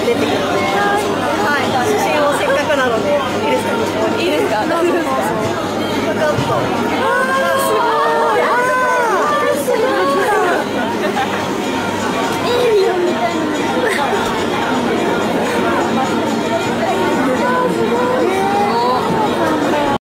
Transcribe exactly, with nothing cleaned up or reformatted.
出てくるので、はい、写真をせっかくなのでいいですか？いいですか？どうぞどうぞ。ちょっと